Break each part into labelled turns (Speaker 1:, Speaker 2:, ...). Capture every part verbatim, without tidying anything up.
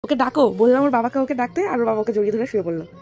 Speaker 1: ওকে ডাকো, বললাম ওর বাবাকে ওকে ডাকতে, আর ওর বাবাকে জড়িয়ে ধরে শুয়ে পড়লো।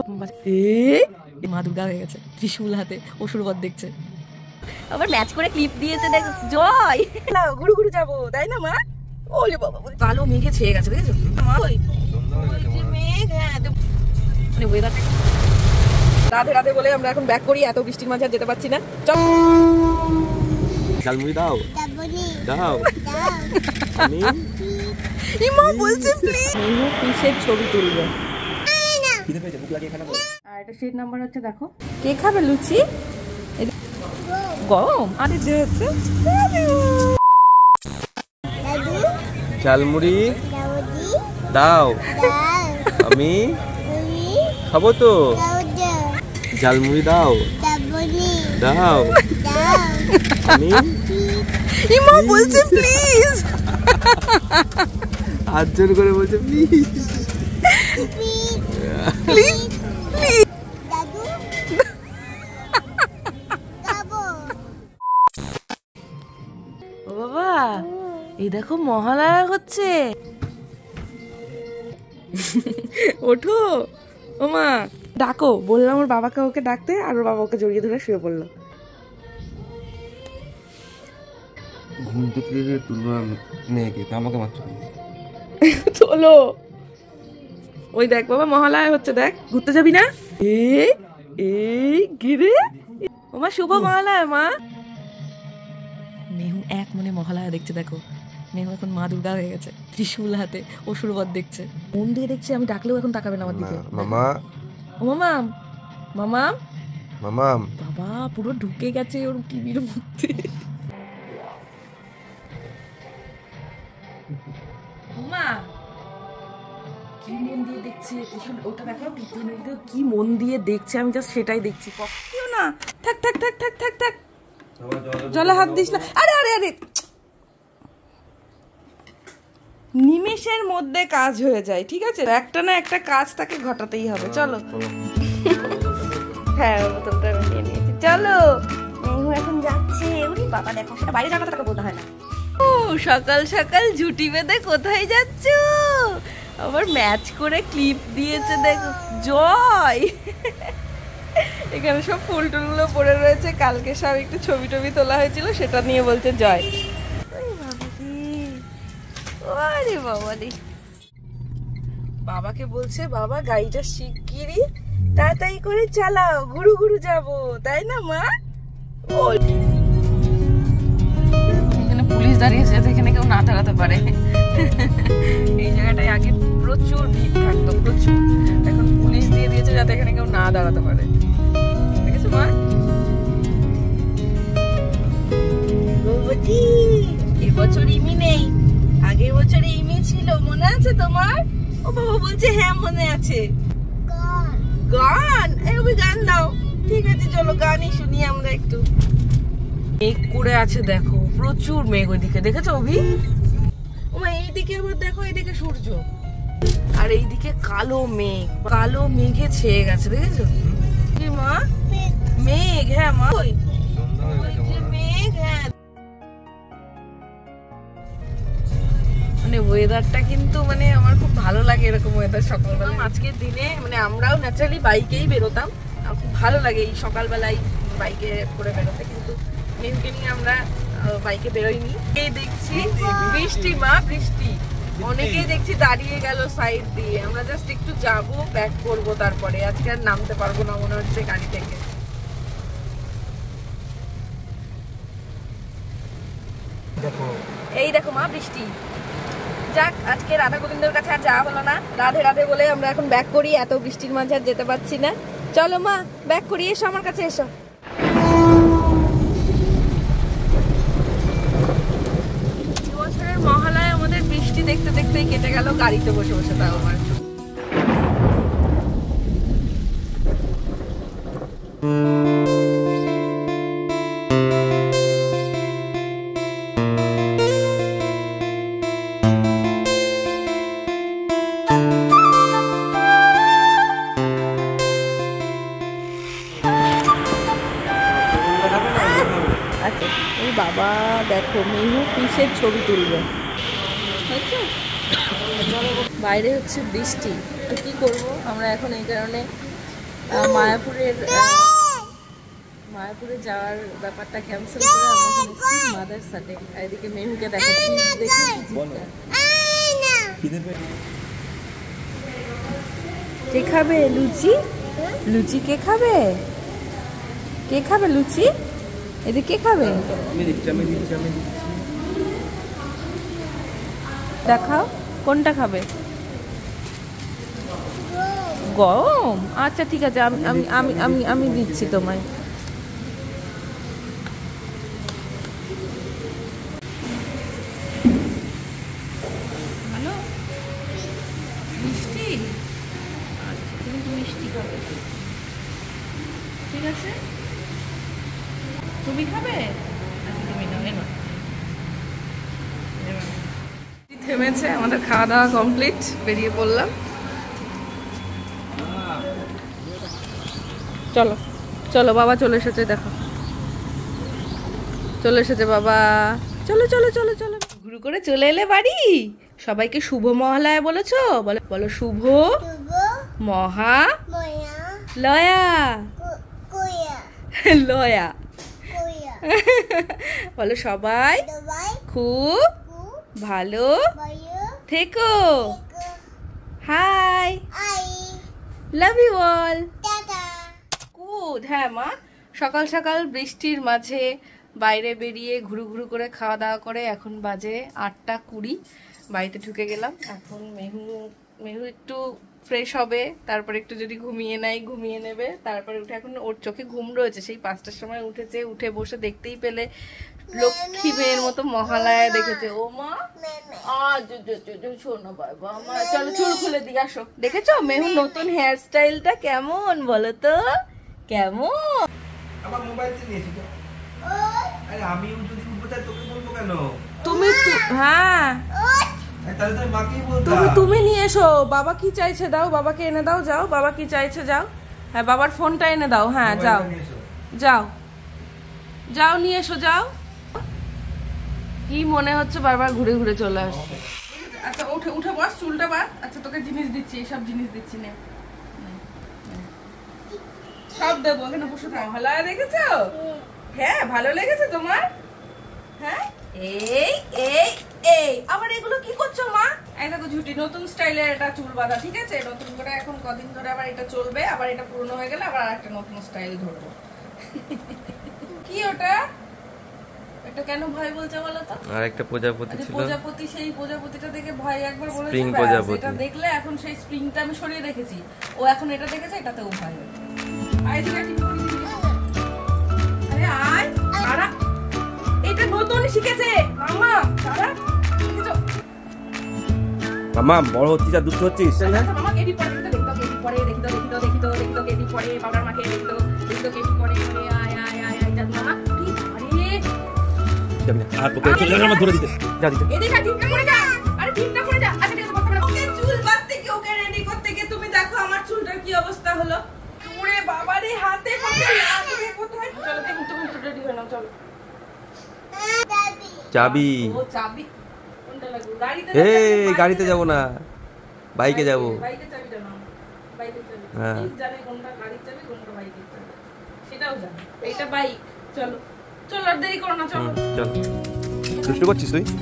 Speaker 1: মা দুর্গা হয়ে গেছে, ত্রিশূল হাতে অসুর বধ দেখছে। আবার ম্যাচ করে ক্লিপ দিয়েছে, দেখ জয় না ঘুরু ঘুরু যাবো, তাই না মা? ওলে বাবা কালো মেঘে ছেয়ে গেছে, বুঝেছো মা? ওই মেঘ, হ্যাঁ মানে ওয়েদারটা রাধে রাধে বলে আমরা এখন ব্যাক করি, এত বৃষ্টির মাঝে আর যেতে পারছি না। চল
Speaker 2: ঝালমুড়ি দাও দাও। আমি
Speaker 1: ইমা বলছে প্লিজ মেহু ফিশের ছবি তুলবে।
Speaker 2: খিদে পেয়েছে, ভুক লাগিয়ে খাবো।
Speaker 1: আর এটা সিট নাম্বার হচ্ছে, দেখো কে খাবে লুচি? গরম আরে যে হচ্ছে
Speaker 2: ঝালমুড়ি দাও, আমি খাবো তো। ঝালমুড়ি দাও দাও, আমি
Speaker 1: ইমা বলছে প্লিজ,
Speaker 2: হাত জোর করে বলছে প্লিজ
Speaker 1: প্লিজ প্লিজ। ও বাবা এই দেখো মহালয়া হচ্ছে, ওঠো ও মা, ডাকো, বললাম ওর বাবাকে ওকে ডাকতে, আর ওর বাবা ওকে জড়িয়ে ধরে শুয়ে পড়লো।
Speaker 2: ঘুম থেকে তুলবো মেয়েকে, তা আমাকে মারছো
Speaker 1: চলো। ওই দেখ বাবা মহালয়া হচ্ছে, দেখ ঘুরতে যাবি না? এই এই গিরে ও মা, শুভ মহালয়া মা। মেহু এক মনে মহালয়া দেখছে, দেখো মেহু এখন মা দুর্গা হয়ে গেছে, ত্রিশূল হাতে অসুর বধ দেখছে, মন দিয়ে দেখছে। আমি ডাকলেও এখন তাকাবে না আমার দিকে।
Speaker 2: মামা
Speaker 1: ও মামা মামা
Speaker 2: মামা,
Speaker 1: বাবা পুরো ঢুকে গেছে ওর টিভির মধ্যে। মা কি মন দিয়ে দেখছে, ওটা দেখো কি মন দিয়ে দেখছে, আমি জাস্ট সেটাই দেখছি। কখনো না, থাক থাক থাক থাক থাক থাক, জলে হাত দিস না। আরে আরে আরে, নিমেষের মধ্যে কাজ হয়ে যায়, ঠিক আছে? একটা না একটা কাজ তাকে ঘটাতেই হবে। চলো হ্যাঁ বোতলটা নিয়ে নিয়েছি, চলো মেহু এখন যাচ্ছে। ওরে বাবা দেখো, সেটা বাইরে যাওয়ার কথা বলতে হয় না। ও সকাল সকাল ঝুটি বেঁধে কোথায় যাচ্ছ? আবার ম্যাচ করে ক্লিপ দিয়েছে, দেখো জয়। এখানে সব ফুল টুলগুলো পড়ে রয়েছে, কালকে সব একটু ছবি টবি তোলা হয়েছিল, সেটা নিয়ে বলছে জয়। আরে বাবা রে, বাবাকে বলছে বাবা গাড়িটা শিগগিরই তাড়াতাড়ি করে চালাও, ঘুরু ঘুরু যাবো, তাই না মা? এখানে পুলিশ দাঁড়িয়েছে যাতে এখানে কেউ না দাঁড়াতে পারে। এই জায়গাটায় আগে প্রচুর ভিড় থাকতো, প্রচুর। এখন পুলিশ দিয়ে দিয়েছে যাতে এখানে কেউ না দাঁড়াতে পারে, ঠিক আছে মা? এবছর ইমি নেই, আগের বছর ইমি ছিল, মনে আছে তোমার? ও বাবা বলছে হ্যাঁ মনে আছে। গান এই গান দাও, ঠিক আছে চলো গানই শুনি আমরা একটু। মেঘ করে আছে দেখো, প্রচুর মেঘ ওইদিকে, দেখেছো অভি? ওমা এইদিকে আবার দেখো, এইদিকে সূর্য, আর এইদিকে কালো মেঘ, কালো মেঘে ছেয়ে গেছে, দেখেছো কি মা? মেঘ, হ্যাঁ মা ওই মেঘ, হ্যাঁ। মানে ওয়েদারটা কিন্তু মানে আমার খুব ভালো লাগে, এরকম ওয়েদার সকালবেলা। আজকের দিনে মানে আমরাও ন্যাচারালি বাইকেই বেরোতাম, খুব ভালো লাগে এই সকালবেলায় বাইকে করে বেরোতে, কিন্তু মেহুকে নিয়ে আমরা বাইকে বেরোইনি। এই দেখছি বৃষ্টি মা, বৃষ্টি, অনেকেই দেখছি দাঁড়িয়ে গেল সাইড দিয়ে। আমরা জাস্ট একটু যাবো, ব্যাক করবো, তারপরে আজকে আর নামতে পারবো না মনে হচ্ছে গাড়ি থেকে। এই দেখো মা বৃষ্টি। যাক আজকে রাধা গোবিন্দর কাছে আর যাওয়া হলো না, রাধে রাধে বলে আমরা এখন ব্যাক করি, এত বৃষ্টির মাঝে আর যেতে পারছি না। চলো মা ব্যাক করি, এসো আমার কাছে এসো। বছরের মহালয়া আমাদের বৃষ্টি দেখতে দেখতেই কেটে গেল, গাড়িতে বসে বসে। তাও আমার বাবা দেখো মেহু ফিশের ছবি তুলবে, বাইরে হচ্ছে বৃষ্টি, তো কি করব আমরা এখন এই কারণে মায়াপুরের মায়াপুরে যাওয়ার ব্যাপারটা ক্যান্সেল করে আমরা এখন এসেছি মাদারসাটে। আর এদিকে মেহুকে দেখাচ্ছি, দেখি কে খাবে লুচি? লুচি কে খাবে? কে খাবে লুচি? এদিকে কে খাবে? দেখাও কোনটা খাবে। গরম? আচ্ছা ঠিক আছে, আমি আমি আমি আমি আমি দিচ্ছি তোমায়। হ্যালো, মিষ্টি? আচ্ছা তুমি তো মিষ্টি খাবে, ঠিক আছে। তুমি খাবে? আচ্ছা তুমি নাও, এনো। থেমেছে, আমাদের খাওয়া দাওয়া কমপ্লিট, বেরিয়ে পড়লাম। চলো চলো, বাবা চলে এসেছে, দেখো চলে এসেছে বাবা। চলো চলো চলো চলো, ঘুরু করে চলে এলে বাড়ি। সবাইকে শুভ মহালয়া বলেছো? বলো বলো, শুভ মহা লয়া লয়া বলো, সবাই খুব ভালো থেকো। Hi, love you all. Good. হ্যাঁ মা, সকাল সকাল বৃষ্টির মাঝে বাইরে বেরিয়ে ঘুরু ঘুরু করে খাওয়া দাওয়া করে এখন বাজে আটটা কুড়ি, বাড়িতে ঢুকে গেলাম। এখন মেহু মেহু একটু ফ্রেশ হবে, তারপরে একটু যদি ঘুমিয়ে নেয় ঘুমিয়ে নেবে, তারপরে উঠে এখন ওর চোখে ঘুম রয়েছে, সেই পাঁচটার সময় উঠেছে, উঠে বসে দেখতেই পেলে লক্ষ্মী মেয়ের মতো মহালয়া দেখেছে। ও মা শোনো বাবা, মা চলো চুল খুলে দিয়ে আসো। দেখেছো মেহু নতুন হেয়ার স্টাইলটা কেমন বলো তো? কেমন?
Speaker 2: আমার মোবাইল নিয়েছি তো। আরে আমি যদি উঠবো তাই তোকে বলবো কেন?
Speaker 1: তুমি হ্যাঁ
Speaker 2: তাহলে তো মাকেই বলতা।
Speaker 1: তুমি তুমি নিয়ে এসো। বাবা কি চাইছে দাও, বাবাকে এনে দাও, যাও। বাবা কি চাইছে যাও। হ্যাঁ বাবার ফোনটা এনে দাও। হ্যাঁ যাও যাও যাও, নিয়ে এসো যাও। কি মনে হচ্ছে বারবার ঘুরে ঘুরে চলে আসছে। আচ্ছা উঠে উঠে বস, চুলটা বাঁধ। আচ্ছা তোকে জিনিস দিচ্ছি, এইসব জিনিস দিচ্ছি নে, সব দেবো। এখানে বসে থাকো। মহালয়া দেখেছো? হ্যাঁ ভালো লেগেছে তোমার? হ্যাঁ এই এই এই আবার এগুলো কি করছো মা? এই দেখো ঝুটি, নতুন স্টাইলের এটা চুল বাঁধা, ঠিক আছে? নতুন করে এখন কদিন ধরে আবার এটা চলবে, আবার এটা পুরনো হয়ে গেলে আবার একটা নতুন স্টাইল ধরবো। কি ওটা? এটা কেন ভয় বলছে বলো তো?
Speaker 2: আর একটা প্রজাপতি ছিল,
Speaker 1: প্রজাপতি, সেই প্রজাপতিটা দেখে ভয় একবার বলেছে,
Speaker 2: স্প্রিং প্রজাপতি।
Speaker 1: এটা দেখলে এখন সেই স্প্রিংটা আমি সরিয়ে রেখেছি, ও এখন এটা দেখেছে, এটাতেও ভয় হয়ে গেছে। আয় দিকে ঠিক করে দিবি। আরে আয়, আরা এটা নতুন শিখেছে মামা। আরা দেখেছো
Speaker 2: মামা বড় হচ্ছিস আর দুষ্ট হচ্ছিস, তাই না?
Speaker 1: মামা কেডি পড়ে, দেখি তো কেডি পড়ে, দেখি তো দেখি তো দেখি তো দেখি তো কেডি পড়ে, পাউডার মাখে, দেখি তো দেখি তো কেডি পড়ে। আয় আয় আয় আয় যা মামা, কি পড়ে
Speaker 2: যাবি না আর তোকে চলে আমার ধরে দিতে যা দিতে।
Speaker 1: এদিকে ঠিকটা করে যা। আরে ঠিকটা করে যা। আচ্ছা ঠিক আছে, কথা বলো। ওকে চুল বাঁধতে কি, ওকে রেডি করতে গিয়ে তুমি দেখো আমার চুলটার কি অবস্থা হলো। ওরে বাবারে, হাতে পাতে লাগবে কোথায়। চলো দেখি তুমি একটু রেডি হয়ে নাও, চলো।
Speaker 2: চাবি।
Speaker 1: ও চাবি কোনটা লাগবে? গাড়িতে।
Speaker 2: এই গাড়িতে যাব না, বাইকে যাব।
Speaker 1: বাইকে চাবিটা নাও, বাইকের চাবি।
Speaker 2: হ্যাঁ
Speaker 1: এই জানে কোনটা গাড়ির চাবি কোনটা বাইকের চাবি, সেটাও জানে। এইটা বাইক। চলো চলো, আর দেরি করো না, চলো
Speaker 2: চল। দুষ্টু করছিস তুই?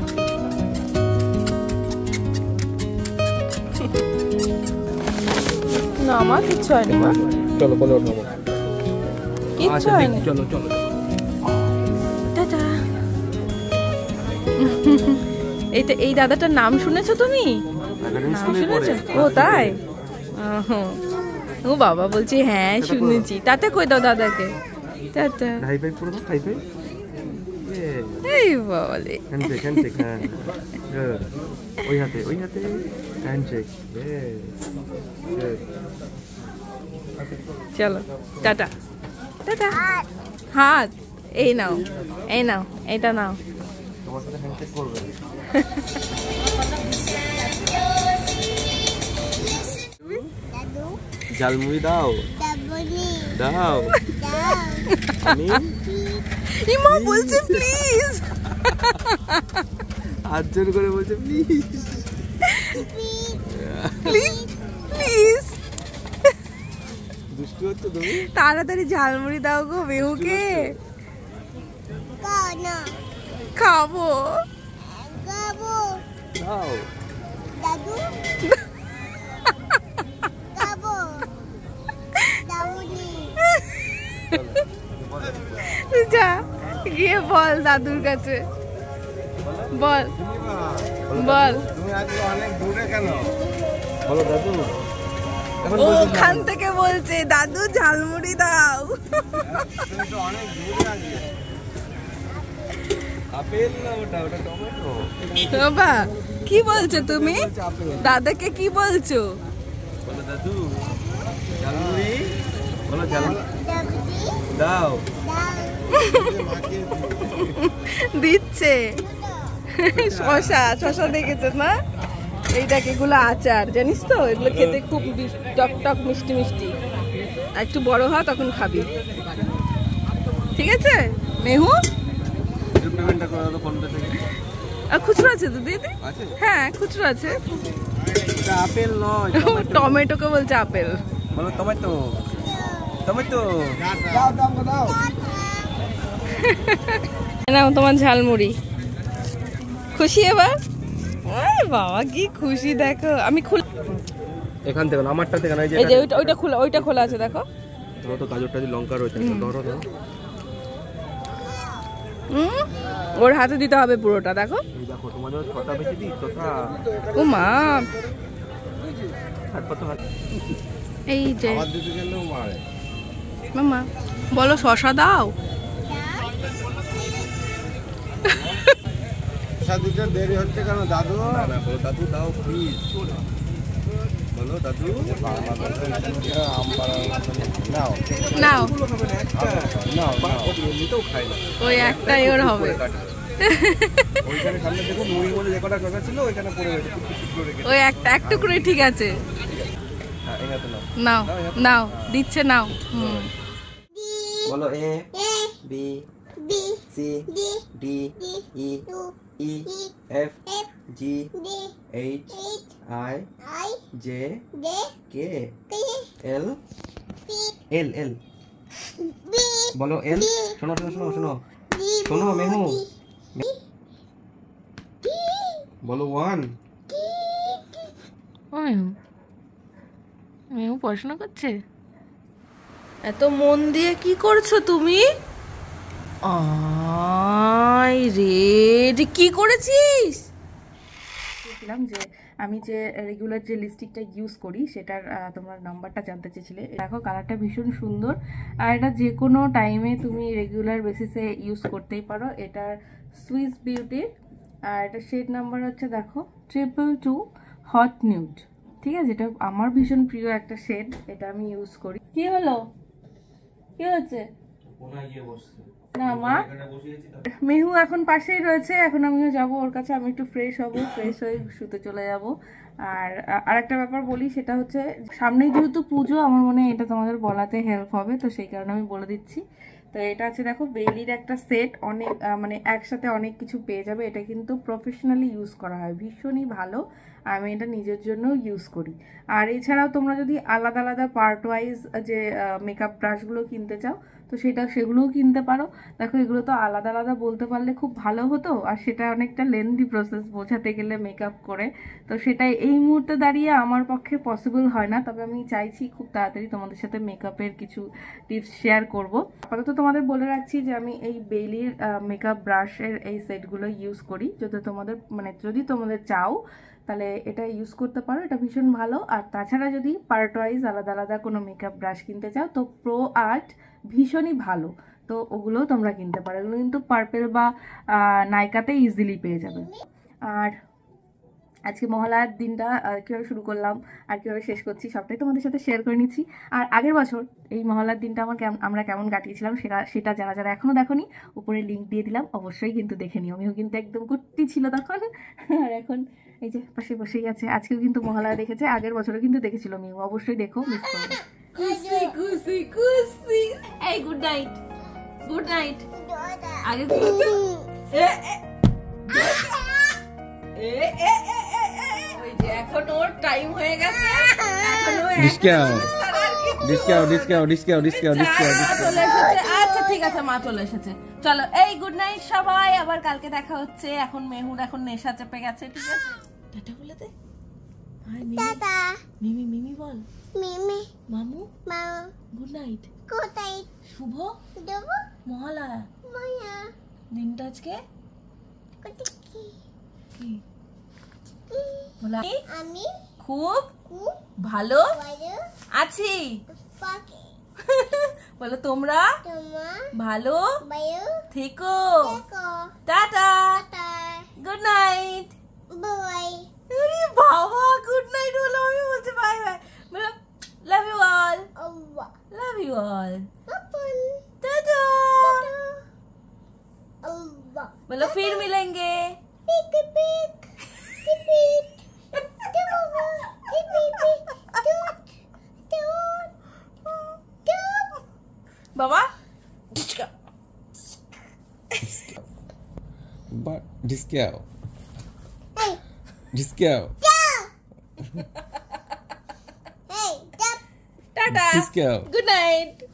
Speaker 1: না আমার কিচ্ছু হয়নি মা।
Speaker 2: চলো বলে ওঠো।
Speaker 1: কিচ্ছু হয়নি।
Speaker 2: চলো চলো
Speaker 1: টাটা। এইটা এই দাদাটার নাম শুনেছো তুমি? নাম শুনেছো? ও তাই? ও বাবা বলছি হ্যাঁ শুনেছি। তাতে কই দাও দাদাকে। টাটা।
Speaker 2: হাই ফাইভ করে দাও, হাই ফাইভ।
Speaker 1: এই বলে
Speaker 2: হ্যান্ডশেক হ্যান্ডশেক। হ্যাঁ ওই হাতে ওই হাতে হ্যান্ডশেক।
Speaker 1: চলো টাটা টাটা। হাত এই নাও, এই নাও, এটা নাও।
Speaker 2: তোমার সাথে হ্যান্ডশেক করবে। জালমুড়ি দাও দাও। আমি
Speaker 1: ইমা বলছে প্লিজ,
Speaker 2: হাত জোর করে বলছে প্লিজ।
Speaker 1: তাড়াতাড়ি ঝালমুড়ি দাও গো মেহুকে। খাবো যা গিয়ে বল দাদুর কাছে, বল বল।
Speaker 2: তুমি আজকে অনেক দূরে কেন? বলো দাদু।
Speaker 1: ওখান থেকে বলছে দাদু ঝালমুড়ি দাও।
Speaker 2: তুমি তো অনেক দূরে আজকে। আপেল না ওটা, ওটা টমেটো।
Speaker 1: বাবা কি বলছো তুমি? দাদাকে কি বলছো?
Speaker 2: বলো দাদু ঝালমুড়ি, বলো ঝালমুড়ি দাও।
Speaker 1: দিচ্ছে শশা, শশা দেখেছো না? এইটাকে এগুলো আচার, জানিস তো? এগুলো খেতে খুব টক টক মিষ্টি মিষ্টি। একটু বড় হ তখন খাবি, ঠিক আছে মেহু? খুচরো আছে তো দিদি? হ্যাঁ খুচরো আছে।
Speaker 2: আপেল নয়,
Speaker 1: টমেটোকে বলছে আপেল।
Speaker 2: বলো টমেটো, টমেটো
Speaker 1: নাও তোমার ঝালমুড়ি। খুশি এবার? বাবা কি খুশি দেখো। আমি খুল
Speaker 2: এখান থেকে আমারটা থেকে না,
Speaker 1: এই যে ওইটা ওইটা খোলা, ওইটা খোলা আছে দেখো।
Speaker 2: ধরো তো গাজরটা দিয়ে লঙ্কা রয়েছে, ধরো ধরো।
Speaker 1: হুম ওর হাতে দিতে হবে পুরোটা, দেখো।
Speaker 2: এই দেখো তোমাদের ছটা বেশি দিই ছটা।
Speaker 1: ও মা
Speaker 2: হাত পাতো হাত।
Speaker 1: এই যে
Speaker 2: আমার দিতে গেলেও মারে।
Speaker 1: মামা বলো শশা দাও।
Speaker 2: শশা দিতে দেরি হচ্ছে কেন দাদু? না না বলো দাদু দাও প্লিজ। বলো দাদু আম নাও
Speaker 1: নাও।
Speaker 2: নাও এমনিতেও খাই না,
Speaker 1: ওই একটাই ওর হবে।
Speaker 2: ওইখানে সামনে দেখো মুড়ি বলে যে কটা কথা ছিল ওইখানে পড়ে গেছে।
Speaker 1: ওই একটা এক টুকরো ঠিক আছে।
Speaker 2: হ্যাঁ এই হাতে নাও,
Speaker 1: নাও নাও দিচ্ছে নাও। হুম
Speaker 2: বলো A B C D E E F G H I J K L L L. বলো এল। শোনো শোনো শোনো শোনো শোনো মেহু, বলো ওয়ান।
Speaker 1: ও মেহু, মেহু পড়াশোনা করছে। এত মন দিয়ে কি করছো তুমি? আয় রে, কি করেছিস? বলছিলাম যে আমি যে রেগুলার যে লিপস্টিকটা ইউজ করি সেটার তোমরা নাম্বারটা জানতে চেয়েছিলে। দেখো কালারটা ভীষণ সুন্দর, আর এটা যে কোনো টাইমে তুমি রেগুলার বেসিসে ইউজ করতেই পারো। এটার সুইস বিউটি, আর এটা শেড নাম্বার হচ্ছে দেখো ট্রিপল টু হট নিউড। ঠিক আছে, এটা আমার ভীষণ প্রিয় একটা শেড, এটা আমি ইউজ করি। কি হলো, কি হচ্ছে? না মা, মেহু এখন পাশেই রয়েছে, এখন আমিও যাবো ওর কাছে। আমি একটু ফ্রেশ হব, ফ্রেশ হয়ে শুতে চলে যাব। আর আরেকটা ব্যাপার বলি, সেটা হচ্ছে সামনেই যেহেতু পুজো, আমার মনে হয় এটা তোমাদের বলাতে হেল্প হবে, তো সেই কারণে আমি বলে দিচ্ছি। তো এটা আছে দেখো বেলির একটা সেট, অনেক মানে একসাথে অনেক কিছু পেয়ে যাবে। এটা কিন্তু প্রফেশনালি ইউজ করা হয়, ভীষণই ভালো। আমি এটা নিজের জন্য ইউজ করি। আর এছাড়াও তোমরা যদি আলাদা আলাদা পার্ট ওয়াইজ যে মেকআপ ব্রাশগুলো কিনতে চাও, তো সেটা সেগুলোও কিনতে পারো। দেখো এগুলো তো আলাদা আলাদা বলতে পারলে খুব ভালো হতো, আর সেটা অনেকটা লেন্দি প্রসেস বোঝাতে গেলে মেকআপ করে, তো সেটাই এই মুহূর্তে দাঁড়িয়ে আমার পক্ষে পসিবল হয় না। তবে আমি চাইছি খুব তাড়াতাড়ি তোমাদের সাথে মেকআপের কিছু টিপস শেয়ার করব। আপাতত তোমাদের বলে রাখছি যে আমি এই বেলির মেকআপ ব্রাশের এই সেটগুলো ইউজ করি। যদি তোমাদের মানে যদি তোমাদের চাও তাহলে এটা ইউজ করতে পারো, এটা ভীষণ ভালো। আর তাছাড়া যদি পার্ট ওয়াইজ আলাদা আলাদা কোনো মেকআপ ব্রাশ কিনতে চাও, তো প্রো আর্ট ভীষণই ভালো, তো ওগুলোও তোমরা কিনতে পারো। এগুলো কিন্তু পার্পেল বা নাইকাতে ইজিলি পেয়ে যাবে। আর আজকে মহালয়ার দিনটা কীভাবে শুরু করলাম আর কীভাবে শেষ করছি সবটাই তোমাদের সাথে শেয়ার করে নিচ্ছি। আর আগের বছর এই মহালয়ার দিনটা আমার কেমন আমরা কেমন কাটিয়েছিলাম সেটা সেটা যারা যারা এখনও দেখোনি, উপরে লিঙ্ক দিয়ে দিলাম, অবশ্যই কিন্তু দেখে নিও। আমিও কিন্তু একদম কুট্টি ছিল তখন, আর এখন এই যে পাশে বসেই আছে। আজকেও কিন্তু মহালয়া দেখেছে, আগের বছরও কিন্তু দেখেছিল মিউ, অবশ্যই দেখো, মিস করো না। খুশি খুশি খুশি। এই গুড নাইট, গুড নাইট। আগে ওই যে এখন ওর টাইম হয়ে গেছে, এখন ও
Speaker 2: ডিসকাও ডিসকাও ডিসকাও ডিসকাও ডিসকাও
Speaker 1: মা চলে এসেছে। আচ্ছা ঠিক আছে, মা চলে এসেছে। চলো এই গুড নাইট সবাই, আবার কালকে দেখা হচ্ছে। এখন মেহুর এখন নেশা চেপে গেছে, ঠিক আছে? টাটা বলে দে। হাই মিমি। টাটা। মিমি মিমি বল। মিমি। মামু। মামু। Good night. Good night. শুভ। শুভ। মহালয়া। মহালয়া। দিনটা আজকে কি? কি? বলা আমি খুব খুব ভালো আছি। বলো তোমরা ভালো থেকো। Tata, good night. বাবা গুড নাইট বলো, আমি বলছি বাই বাই। বলো love you all, love you all, tata. बोलो फिर मिलेंगे। बाबा
Speaker 2: डिस्काओ डिस्काओ
Speaker 1: टाटा,
Speaker 2: डिस्काओ
Speaker 1: गुड नाइट।